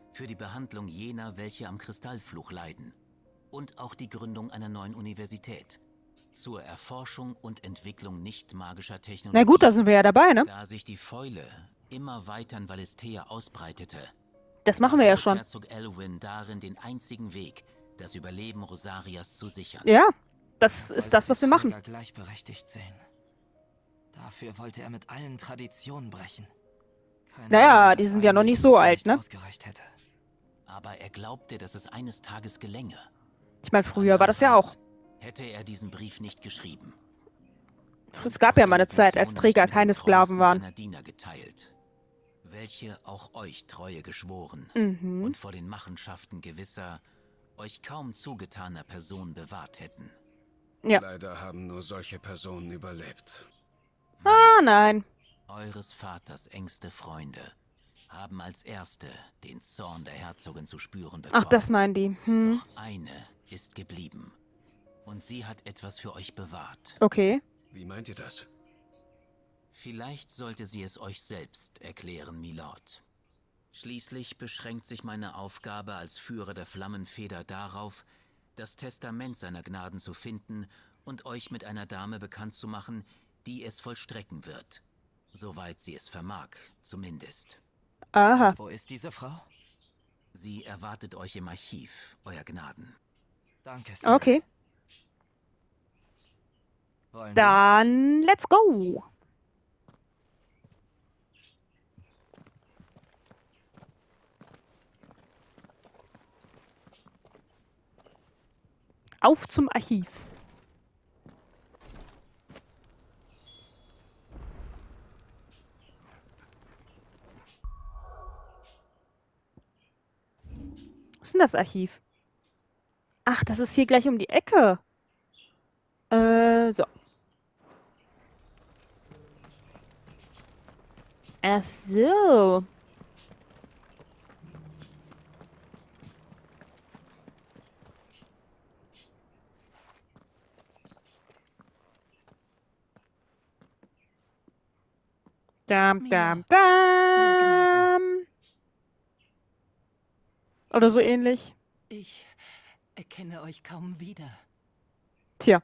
Speaker 10: für die Behandlung jener, welche am Kristallfluch leiden, und auch die Gründung einer neuen Universität zur Erforschung und Entwicklung nicht magischer Technologie.
Speaker 1: Na gut, da sind wir ja dabei, ne?
Speaker 10: Da sich die Fäule immer weiter in Valisthea ausbreitete,
Speaker 1: Das machen wir ja schon.
Speaker 10: Großherzog Elwyn darin den einzigen Weg, das Überleben Rosarias zu sichern.
Speaker 1: Ja, das ist das, was wir machen.
Speaker 6: Gleichberechtigt sehen. Dafür wollte er mit allen Traditionen brechen.
Speaker 1: Naja, die sind ja noch nicht so alt, ne?
Speaker 10: Aber er glaubte, dass es eines Tages gelänge.
Speaker 1: Ich meine, früher war das ja auch.
Speaker 10: Hätte er diesen Brief nicht geschrieben.
Speaker 1: Es gab ja mal eine Zeit, als Träger keine Sklaven waren.
Speaker 10: Seiner Diener geteilt, welche auch euch Treue geschworen
Speaker 1: Mhm.
Speaker 10: und vor den Machenschaften gewisser, euch kaum zugetaner Personen bewahrt hätten.
Speaker 1: Ja.
Speaker 2: Leider haben nur solche Personen überlebt.
Speaker 1: Ah, nein.
Speaker 10: Eures Vaters engste Freunde haben als erste den Zorn der Herzogin zu spüren bekommen.
Speaker 1: Ach, das meinen die. Hm.
Speaker 10: Doch eine ist geblieben. Und sie hat etwas für euch bewahrt.
Speaker 1: Okay.
Speaker 2: Wie meint ihr das?
Speaker 10: Vielleicht sollte sie es euch selbst erklären, Milord. Schließlich beschränkt sich meine Aufgabe als Führer der Flammenfeder darauf, das Testament seiner Gnaden zu finden und euch mit einer Dame bekannt zu machen, die es vollstrecken wird. Soweit sie es vermag, zumindest.
Speaker 1: Aha.
Speaker 6: Wo ist diese Frau?
Speaker 10: Sie erwartet euch im Archiv, Euer Gnaden.
Speaker 6: Danke, Sir.
Speaker 1: Okay.
Speaker 6: Wollen wir?
Speaker 1: Dann let's go. Auf zum Archiv. Was ist denn das Archiv? Ach, das ist hier gleich um die Ecke. So. Ach so. Dam, dam, dam. Oder so ähnlich.
Speaker 4: Ich erkenne euch kaum wieder.
Speaker 1: Tja.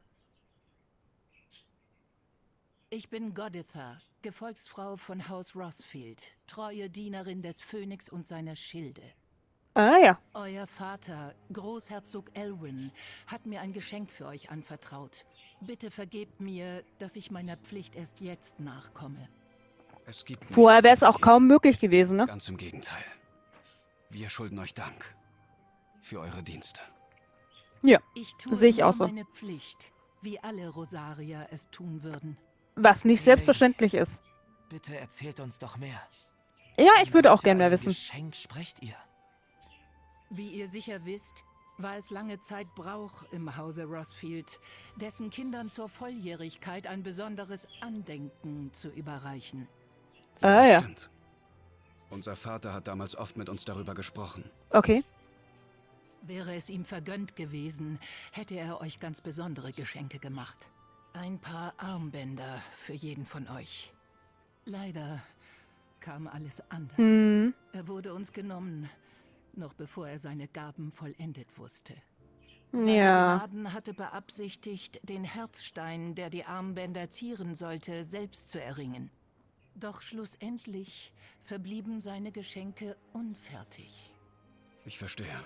Speaker 4: Ich bin Goditha, Gefolgsfrau von Haus Rothfield, treue Dienerin des Phönix und seiner Schilde.
Speaker 1: Ah ja.
Speaker 4: Euer Vater, Großherzog Elwyn, hat mir ein Geschenk für euch anvertraut. Bitte vergebt mir, dass ich meiner Pflicht erst jetzt nachkomme.
Speaker 2: Es gibt
Speaker 1: Vorher
Speaker 2: nichts
Speaker 1: wäre es
Speaker 2: zu
Speaker 1: auch
Speaker 2: vergeben.
Speaker 1: kaum möglich gewesen, ne?
Speaker 2: Ganz im Gegenteil. Wir schulden euch Dank für eure Dienste.
Speaker 1: Ja,
Speaker 4: Ich tue
Speaker 1: sehe ich
Speaker 4: nur
Speaker 1: auch so.
Speaker 4: meine Pflicht, wie alle Rosarier es tun würden.
Speaker 1: Was nicht selbstverständlich ist.
Speaker 6: Bitte erzählt uns doch mehr.
Speaker 1: Ja, ich
Speaker 6: Von
Speaker 1: würde
Speaker 6: was
Speaker 1: auch
Speaker 6: für
Speaker 1: gerne mehr
Speaker 6: einem
Speaker 1: wissen.
Speaker 6: Geschenk sprecht ihr?
Speaker 4: Wie ihr sicher wisst, war es lange Zeit Brauch im Hause Rothfield, dessen Kindern zur Volljährigkeit ein besonderes Andenken zu überreichen.
Speaker 1: Ah ja.
Speaker 2: Stimmt. Unser Vater hat damals oft mit uns darüber gesprochen.
Speaker 1: Okay.
Speaker 4: Wäre es ihm vergönnt gewesen, hätte er euch ganz besondere Geschenke gemacht. Ein paar Armbänder für jeden von euch. Leider kam alles anders.
Speaker 1: Hm.
Speaker 4: Er wurde uns genommen, noch bevor er seine Gaben vollendet wusste. Seine
Speaker 1: Ja.
Speaker 4: Gnaden hatte beabsichtigt, den Herzstein, der die Armbänder zieren sollte, selbst zu erringen. Doch schlussendlich verblieben seine Geschenke unfertig.
Speaker 2: Ich verstehe.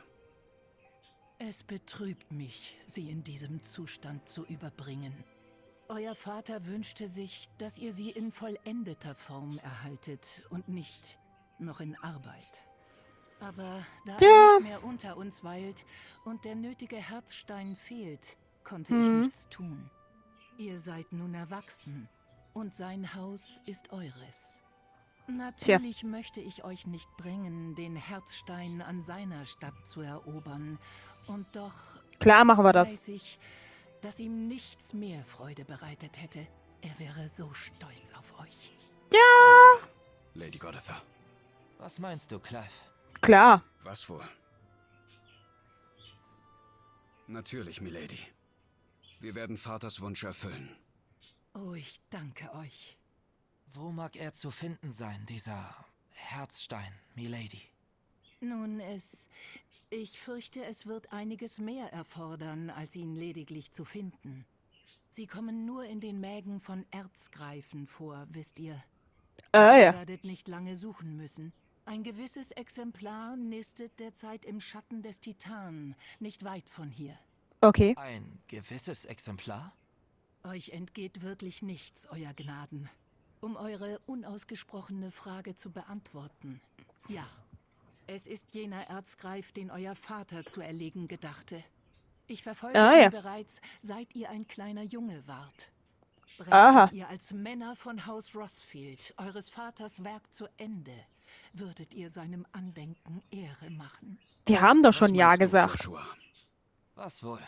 Speaker 4: Es betrübt mich, sie in diesem Zustand zu überbringen. Euer Vater wünschte sich, dass ihr sie in vollendeter Form erhaltet und nicht noch in Arbeit. Aber da er nicht mehr unter uns weilt und der nötige Herzstein fehlt, konnte ich nichts tun. Ihr seid nun erwachsen und sein Haus ist eures. Natürlich möchte ich euch nicht drängen, den Herzstein an seiner Stadt zu erobern. Und doch
Speaker 1: Klar machen wir das.
Speaker 4: weiß ich, dass ihm nichts mehr Freude bereitet hätte. Er wäre so stolz auf euch.
Speaker 2: Lady Goditha.
Speaker 6: Was meinst du, Clive?
Speaker 1: Klar.
Speaker 2: Was wohl? Natürlich, Milady. Wir werden Vaters Wunsch erfüllen.
Speaker 4: Oh, ich danke euch.
Speaker 6: Wo mag er zu finden sein, dieser Herzstein, Milady?
Speaker 4: Nun, ich fürchte, es wird einiges mehr erfordern, als ihn lediglich zu finden. Sie kommen nur in den Mägen von Erzgreifen vor, wisst ihr.
Speaker 1: Ah
Speaker 4: Ihr
Speaker 1: ja.
Speaker 4: werdet nicht lange suchen müssen. Ein gewisses Exemplar nistet derzeit im Schatten des Titanen, nicht weit von hier.
Speaker 1: Okay.
Speaker 6: Ein gewisses Exemplar?
Speaker 4: Euch entgeht wirklich nichts, Euer Gnaden. Um eure unausgesprochene Frage zu beantworten. Ja, es ist jener Erzgreif, den euer Vater zu erlegen gedachte. Ich verfolge
Speaker 1: Ah,
Speaker 4: ihn
Speaker 1: ja.
Speaker 4: bereits, seit ihr ein kleiner Junge wart.
Speaker 1: Aha.
Speaker 4: Brächtet ihr als Männer von Haus Rothfield eures Vaters Werk zu Ende, würdet ihr seinem Andenken Ehre machen.
Speaker 1: Die haben doch
Speaker 2: Was
Speaker 1: schon Ja
Speaker 2: meinst du,
Speaker 1: gesagt.
Speaker 2: Joshua?
Speaker 6: Was wohl?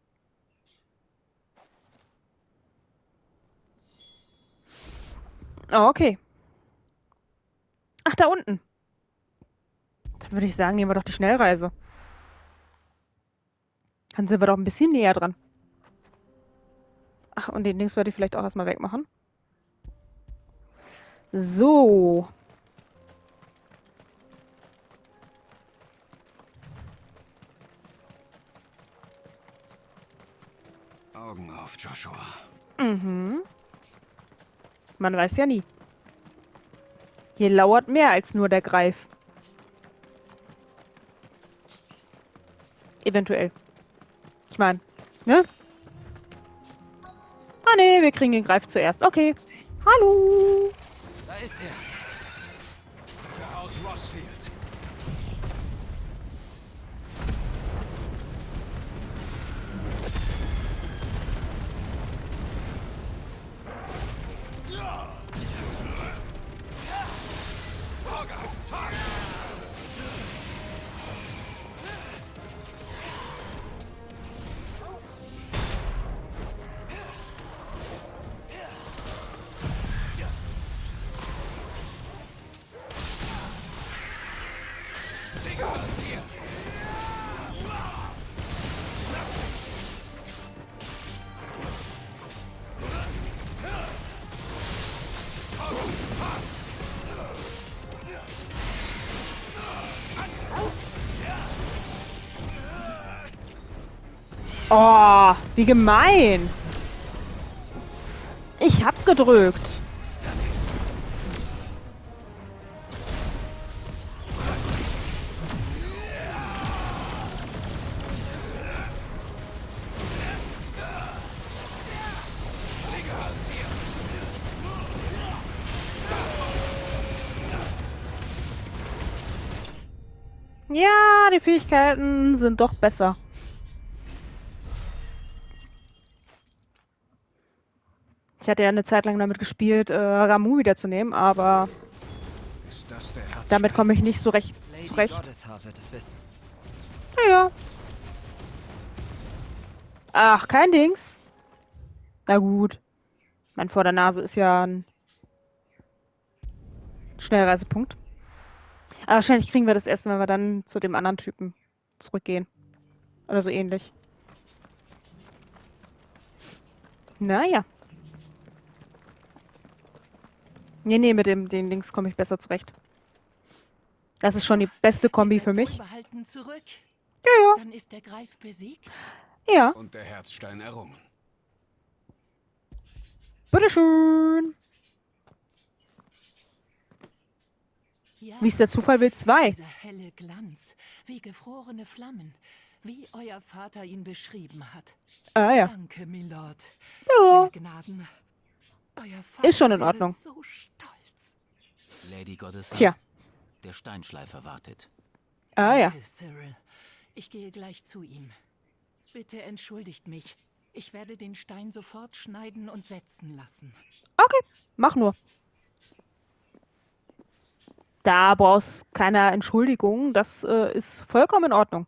Speaker 1: Oh, okay. Ach, da unten. Dann würde ich sagen, nehmen wir doch die Schnellreise. Dann sind wir doch ein bisschen näher dran. Ach, und den Ding sollte ich vielleicht auch erstmal wegmachen. So.
Speaker 2: Augen auf, Joshua.
Speaker 1: Mhm. Man weiß ja nie. Hier lauert mehr als nur der Greif. Eventuell. Ich meine, ne? Ah ne, wir kriegen den Greif zuerst. Okay. Hallo.
Speaker 6: Da ist er.
Speaker 2: Für Haus Rothfield.
Speaker 1: Oh, wie gemein. Ich hab gedrückt. Ja, die Fähigkeiten sind doch besser. Ich hatte ja eine Zeit lang damit gespielt, Ramuh wiederzunehmen, aber
Speaker 2: Ist das der Herzstein?
Speaker 1: damit komme ich nicht so recht
Speaker 6: Lady
Speaker 1: zurecht.
Speaker 6: Goddetha wird es wissen.
Speaker 1: Naja. Ach, kein Dings. Na gut. Mein vor der Nase ist ja ein Schnellreisepunkt. Aber wahrscheinlich kriegen wir das Essen, wenn wir dann zu dem anderen Typen zurückgehen. Oder so ähnlich. Naja. Nee, mit dem Dings komme ich besser zurecht. Das ist schon die beste Kombi
Speaker 4: Ihr seid
Speaker 1: für mich.
Speaker 4: wohlbehalten zurück.
Speaker 1: Ja,
Speaker 4: Dann ist der Greif besiegt.
Speaker 1: ja. Ja.
Speaker 2: Und der Herzstein errungen.
Speaker 1: Bitteschön.
Speaker 4: Ja,
Speaker 1: Wie es der Zufall will, 2.
Speaker 4: dieser helle Glanz, wie gefrorene Flammen, wie euer Vater ihn beschrieben hat.
Speaker 1: Ah ja.
Speaker 4: Danke, Milord.
Speaker 1: Ja.
Speaker 4: Euer Gnaden. Euer Vater
Speaker 1: Ist schon in
Speaker 4: wäre
Speaker 1: Ordnung.
Speaker 4: so stolz.
Speaker 10: Lady Goddess,
Speaker 1: Tja.
Speaker 10: der Steinschleifer wartet.
Speaker 1: Ah ja.
Speaker 4: Danke, Cyril. Ich gehe gleich zu ihm. Bitte entschuldigt mich. Ich werde den Stein sofort schneiden und setzen lassen.
Speaker 1: Okay, mach nur. Da brauchst keiner Entschuldigung. Das ist vollkommen in Ordnung.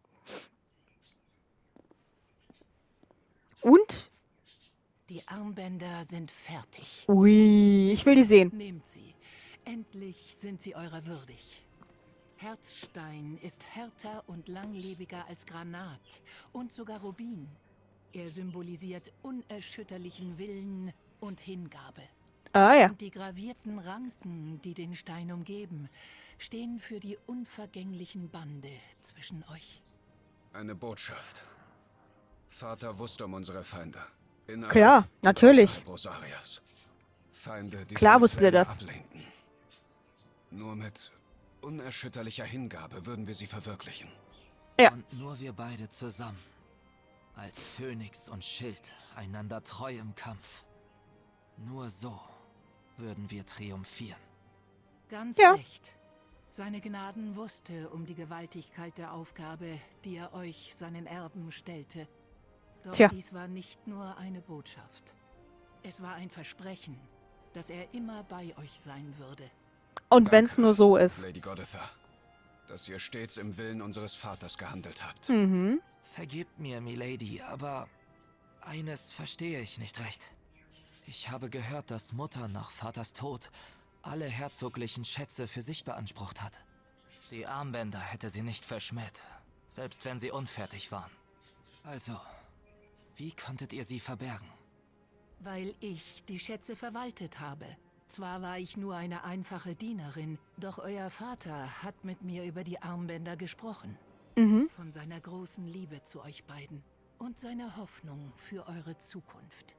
Speaker 1: Und?
Speaker 4: Die Armbänder sind fertig.
Speaker 1: Ui, ich will die sehen.
Speaker 4: Nehmt sie. Endlich sind sie eurer würdig. Herzstein ist härter und langlebiger als Granat und sogar Rubin. Er symbolisiert unerschütterlichen Willen und Hingabe.
Speaker 1: Ah ja.
Speaker 4: Und die gravierten Ranken, die den Stein umgeben, stehen für die unvergänglichen Bande zwischen euch.
Speaker 2: Eine Botschaft. Vater wusste um unsere Feinde. Innerhalb
Speaker 1: Klar,
Speaker 2: und
Speaker 1: natürlich.
Speaker 2: außerhalb Rosarias. Feinde, die
Speaker 1: Klar
Speaker 2: seine
Speaker 1: wusste er
Speaker 2: Pläne
Speaker 1: das.
Speaker 2: ablehnten. Nur mit unerschütterlicher Hingabe würden wir sie verwirklichen.
Speaker 1: Ja.
Speaker 6: Und nur wir beide zusammen. Als Phönix und Schild, einander treu im Kampf. Nur so würden wir triumphieren.
Speaker 4: Ganz
Speaker 1: Ja.
Speaker 4: recht. Seine Gnaden wusste um die Gewaltigkeit der Aufgabe, die er euch, seinen Erben, stellte. Doch
Speaker 1: Tja.
Speaker 4: dies war nicht nur eine Botschaft. Es war ein Versprechen, dass er immer bei euch sein würde.
Speaker 1: Und wenn es nur so ist.
Speaker 2: Lady Goditha, dass ihr stets im Willen unseres Vaters gehandelt habt.
Speaker 1: Mhm.
Speaker 6: Vergebt mir, Milady, aber eines verstehe ich nicht recht. Ich habe gehört, dass Mutter nach Vaters Tod alle herzoglichen Schätze für sich beansprucht hat. Die Armbänder hätte sie nicht verschmäht, selbst wenn sie unfertig waren. Also, wie konntet ihr sie verbergen?
Speaker 4: Weil ich die Schätze verwaltet habe. Zwar war ich nur eine einfache Dienerin, doch euer Vater hat mit mir über die Armbänder gesprochen.
Speaker 1: Mhm.
Speaker 4: Von seiner großen Liebe zu euch beiden und seiner Hoffnung für eure Zukunft.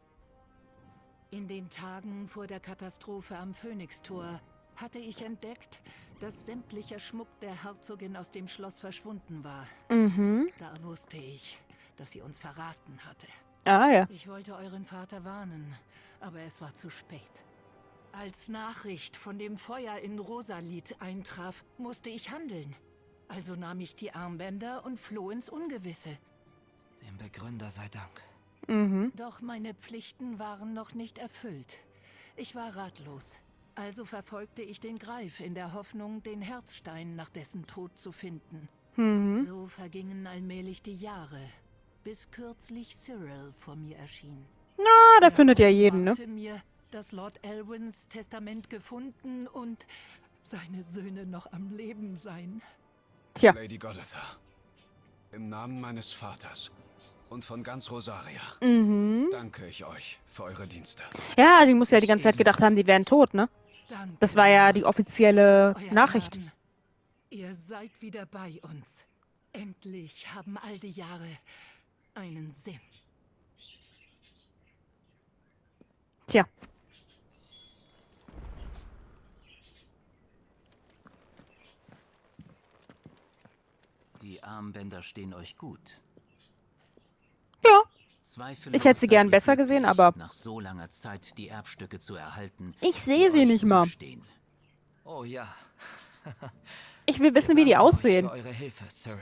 Speaker 4: In den Tagen vor der Katastrophe am Phönixtor hatte ich entdeckt, dass sämtlicher Schmuck der Herzogin aus dem Schloss verschwunden war.
Speaker 1: Mhm.
Speaker 4: Da wusste ich, dass sie uns verraten hatte.
Speaker 1: Ah ja.
Speaker 4: Ich wollte euren Vater warnen, aber es war zu spät. Als Nachricht von dem Feuer in Rosalit eintraf, musste ich handeln. Also nahm ich die Armbänder und floh ins Ungewisse.
Speaker 6: Dem Begründer sei Dank.
Speaker 1: Mhm.
Speaker 4: Doch meine Pflichten waren noch nicht erfüllt. Ich war ratlos. Also verfolgte ich den Greif in der Hoffnung, den Herzstein nach dessen Tod zu finden.
Speaker 1: Mhm.
Speaker 4: So vergingen allmählich die Jahre, bis kürzlich Cyril vor mir erschien.
Speaker 1: Na, der
Speaker 4: Er
Speaker 1: findet ja jeden, ne?
Speaker 4: offenbarte mir, dass Lord Elwins Testament gefunden und seine Söhne noch am Leben seien.
Speaker 1: Tja.
Speaker 2: Lady Goditha, im Namen meines Vaters und von ganz Rosaria
Speaker 1: Mhm.
Speaker 2: danke ich euch für eure Dienste.
Speaker 1: Ja, die muss ja die ganze Zeit gedacht haben, die wären tot, ne?
Speaker 4: Danke,
Speaker 1: Das war ja die
Speaker 4: Lord.
Speaker 1: offizielle
Speaker 4: Euer
Speaker 1: Nachricht.
Speaker 4: Gnaden, ihr seid wieder bei uns. Endlich haben all die Jahre einen Sinn.
Speaker 1: Tja.
Speaker 10: Die Armbänder stehen euch gut.
Speaker 1: Ja.
Speaker 10: Zweifellos
Speaker 1: Ich hätte sie
Speaker 10: seid
Speaker 1: gern
Speaker 10: ihr
Speaker 1: besser gesehen,
Speaker 10: glücklich,
Speaker 1: aber
Speaker 10: nach so langer Zeit die Erbstücke zu erhalten.
Speaker 1: ich sehe sie
Speaker 10: die
Speaker 1: nicht
Speaker 10: euch
Speaker 1: mal.
Speaker 10: zustehen.
Speaker 6: Oh ja.
Speaker 1: Ich will wissen, wie die
Speaker 6: Danke euch
Speaker 1: aussehen.
Speaker 6: für eure Hilfe, Cyril.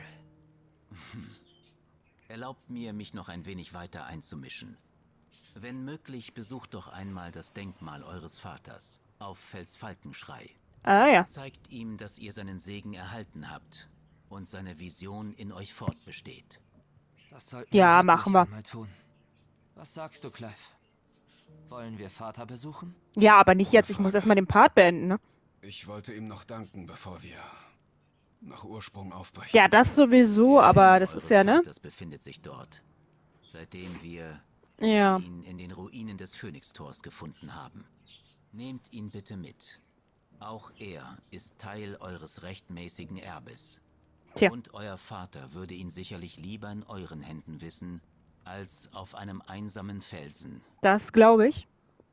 Speaker 10: Erlaubt mir, mich noch ein wenig weiter einzumischen. Wenn möglich, besucht doch einmal das Denkmal eures Vaters auf Felsfalkenschrei.
Speaker 1: Ah ja.
Speaker 10: Zeigt ihm, dass ihr seinen Segen erhalten habt und seine Vision in euch fortbesteht.
Speaker 6: Das sollten
Speaker 1: Ja,
Speaker 6: wir wirklich
Speaker 1: machen wir.
Speaker 6: einmal tun. Was sagst du, Clive? Wollen wir Vater besuchen?
Speaker 1: Ja, aber nicht jetzt. Ich muss erstmal den Part beenden, ne?
Speaker 2: Ich wollte ihm noch danken, bevor wir nach Ursprung aufbrechen.
Speaker 1: Ja, das sowieso,
Speaker 10: Der
Speaker 1: aber
Speaker 10: Helm
Speaker 1: das
Speaker 10: eures
Speaker 1: ist ja, ne?
Speaker 10: Vaters befindet sich dort. Seitdem wir
Speaker 1: Ja.
Speaker 10: ihn in den Ruinen des Phönixtors gefunden haben. Nehmt ihn bitte mit. Auch er ist Teil eures rechtmäßigen Erbes.
Speaker 1: Tja.
Speaker 10: Und euer Vater würde ihn sicherlich lieber in euren Händen wissen, als auf einem einsamen Felsen.
Speaker 1: Das glaube ich.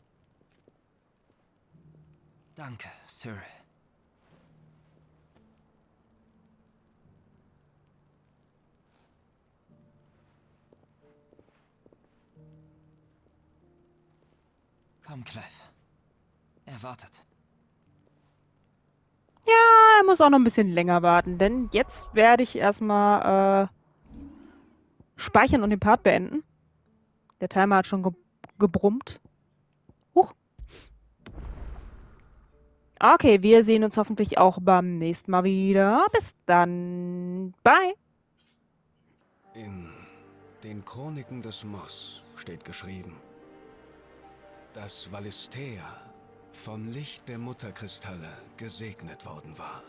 Speaker 6: Danke, Cyril. Komm, Clive. Er wartet.
Speaker 1: Ja, er muss auch noch ein bisschen länger warten, denn jetzt werde ich erstmal speichern und den Part beenden. Der Timer hat schon gebrummt. Huch. Okay, wir sehen uns hoffentlich auch beim nächsten Mal wieder. Bis dann. Bye.
Speaker 2: In den Chroniken des Moss steht geschrieben, dass Valisthea vom Licht der Mutterkristalle gesegnet worden war.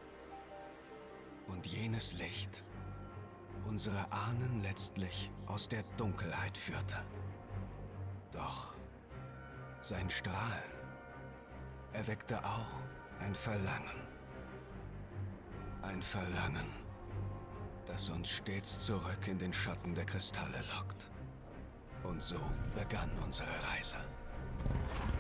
Speaker 2: Und jenes Licht unsere Ahnen letztlich aus der Dunkelheit führte. Doch sein Strahlen erweckte auch ein Verlangen Ein Verlangen, das uns stets zurück in den Schatten der Kristalle lockt. Und so begann unsere Reise.